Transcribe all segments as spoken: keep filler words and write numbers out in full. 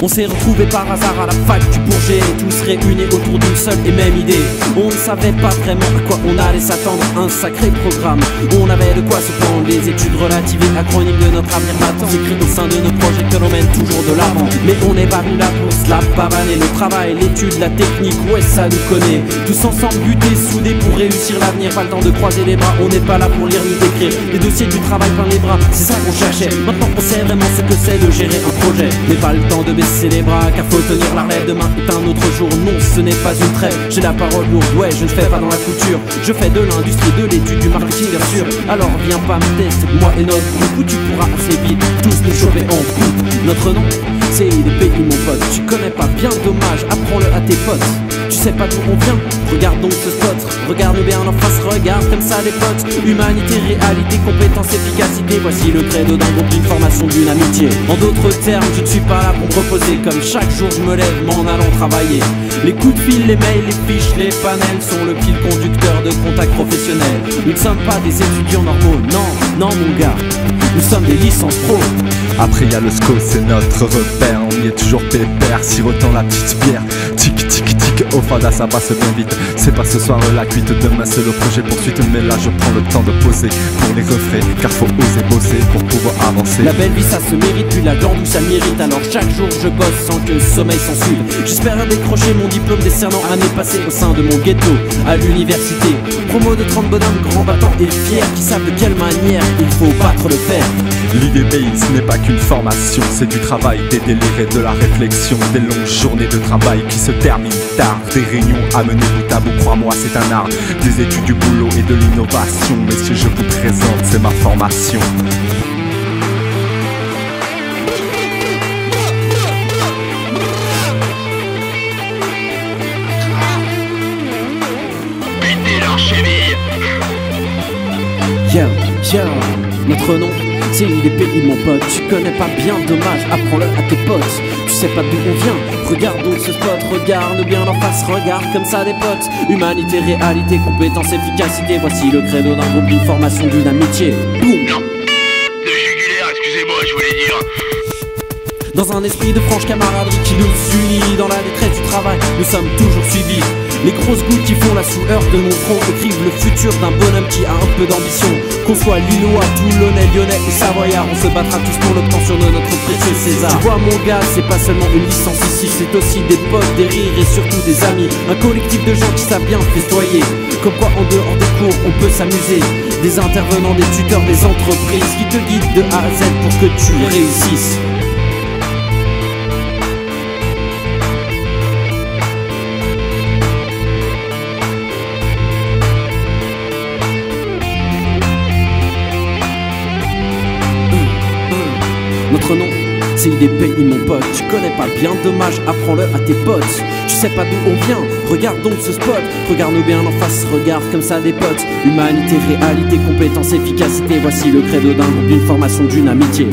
On s'est retrouvés par hasard à la fac du Bourget, tous réunis autour d'une seule et même idée. On ne savait pas vraiment à quoi on allait s'attendre, un sacré programme. On avait de quoi se prendre, les études relatives et acronymes de notre avenir battant s'écrit au sein de nos projets que l'on mène toujours de l'avant. Mais on n'est pas venu là pour se la pavaner, le travail, l'étude, la technique, ouais ça nous connaît. Tous ensemble butés, soudés pour réussir l'avenir, pas le temps de croiser les bras, on n'est pas là pour lire ni décrire. Les dossiers du travail plein les bras, c'est ça qu'on cherchait. Maintenant on sait vraiment ce que c'est de gérer un projet. Mais pas le temps de baisser les bras, car faut tenir la relève. Demain est un autre jour, non ce n'est pas une trêve. J'ai la parole lourde, ouais je ne fais pas dans la couture. Je fais de l'industrie, de l'étude, du marketing bien sûr. Alors viens pas me tester, moi et notre groupe, où tu pourras assez vite tous nous choper en coupe. Notre nom, c'est I D P I mon pote. Tu connais pas, bien dommage, apprends-le à tes potes. Tu sais pas d'où on vient, regarde donc ce spot. Regarde bien en face, regarde comme ça les potes. Humanité, réalité, compétence, efficacité. Voici le credo d'un groupe, d'une formation, d'une amitié. En d'autres termes, je ne suis pas là pour me reposer. Comme chaque jour je me lève, m'en allant travailler. Les coups de fil, les mails, les fiches, les panels sont le fil conducteur de contacts professionnels. Nous ne sommes pas des étudiants normaux, non, non mon gars. Nous sommes des licences pro. Après y'a le S C O, c'est notre repère. On y est toujours pépère, sirotant la petite bière. Tic tic tic, au fada ça passe bien vite. C'est pas ce soir la cuite, demain c'est le projet poursuite. Mais là je prends le temps de poser pour les refrains, car faut oser bosser pour pouvoir avancer. La belle vie ça se mérite, puis la grande où ça mérite. Alors chaque jour je bosse sans que le sommeil s'en suive. J'espère décrocher mon diplôme décernant année passée au sein de mon ghetto à l'université. Promo de trente bonhommes grands battants et fiers, qui savent de quelle manière il faut battre le fer. L'I D P I ce n'est pas qu'une formation, c'est du travail, des délires et de la réflexion. Des longues journées de travail qui se terminent tard. Des réunions à mener bout à bout, crois-moi c'est un art. Des études, du boulot et de l'innovation. Messieurs je vous présente, c'est ma formation. Yo, yo, notre nom, c'est I D P I mon pote. Tu connais pas, bien dommage, apprends-le à tes potes. Tu sais pas d'où on vient, regarde donc ce spot. Regarde bien en face, regarde comme ça des potes. Humanité, réalité, compétence, efficacité. Voici le credo d'un groupe, d'une formation, d'une amitié. Boum. Non, de jugulaire, excusez-moi, je voulais dire. Dans un esprit de franche camaraderie qui nous unit, dans la détresse du travail, nous sommes toujours suivis. Les grosses gouttes qui font la sueur de mon front écrivent le futur d'un bonhomme qui a un peu d'ambition. Qu'on soit lillois, toulonnais, lyonnais ou savoyard, on se battra tous pour l'obtention de notre précieux César. Tu vois mon gars, c'est pas seulement une licence ici, c'est aussi des potes, des rires et surtout des amis. Un collectif de gens qui savent bien festoyer. Comme quoi en dehors des cours on peut s'amuser. Des intervenants, des tuteurs, des entreprises qui te guident de A à Z pour que tu réussisses. Notre nom, c'est I D P I mon pote. Tu connais pas, bien dommage, apprends-le à tes potes. Tu sais pas d'où on vient, regarde donc ce spot. Regarde-nous bien en face, regarde comme ça des potes. Humanité, réalité, compétence, efficacité. Voici le credo d'un groupe, d'une formation, d'une amitié.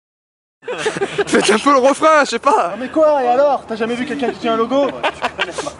Faites un peu le refrain, je sais pas. Mais quoi, et alors? T'as jamais vu quelqu'un qui tient un logo?